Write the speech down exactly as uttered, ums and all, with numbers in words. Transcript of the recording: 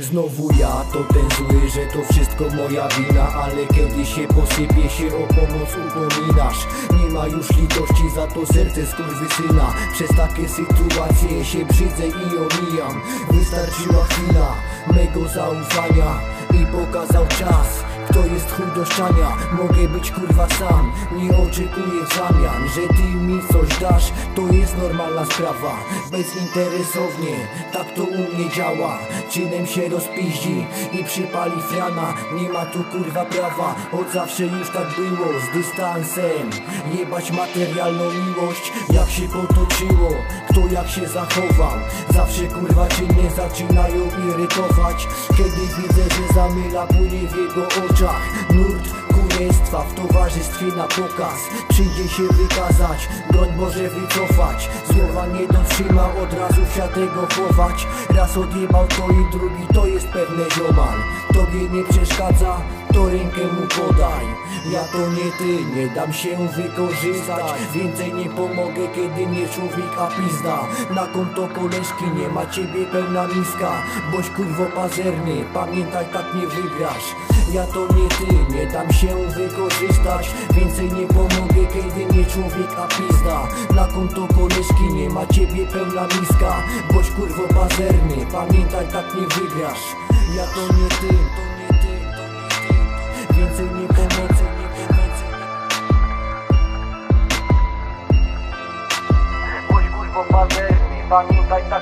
Znowu ja to ten zły, że to wszystko moja wina. Ale kiedy się posypie, się o pomoc upominasz. Nie ma już litości za to serce skurwysyna. Przez takie sytuacje się brzydzę i omijam. Wystarczyła chwila mego zaufania i pokazał czas, kto jest chuj do szczania. Mogę być kurwa sam, nie oczekuję w zamian, że ty mi coś dasz, to jest normalna sprawa. Bezinteresownie, tak to u mnie działa. Czynem się rozpiździ i przypali frana. Nie ma tu kurwa prawa, od zawsze już tak było. Z dystansem, jebać materialną miłość. Jak się potoczyło, kto jak się zachował. Zawsze kurwa czyny zaczynają irytować, kiedy widzę, że zamyla płynie w jego oczach nurt kurestwa. W towarzystwie na pokaz przyjdzie się wykazać, broń Boże wycofać. Słowa nie dotrzyma, od razu w siatego chować. Raz odjebał to i drugi, to jest pewne ziomal. Tobie nie przeszkadza, to rękę mu podaj. Ja to nie ty, nie dam się wykorzystać. Więcej nie pomogę, kiedy nie człowiek, a pizda. Na konto koleżki nie ma ciebie pełna miska. Boś kurwo pazerny, pamiętaj, tak nie wygrasz. Ja to nie ty, nie dam się wykorzystać. Więcej nie pomogę, kiedy nie człowiek, a pizda. Na konto koleżki nie ma ciebie pełna miska. Boś kurwo pazerny, pamiętaj, tak nie wygrasz. Ja to nie ty, to nie ty, to nie ty. Więcej nie pomogę. Boś kurwo pazerny, pamiętaj,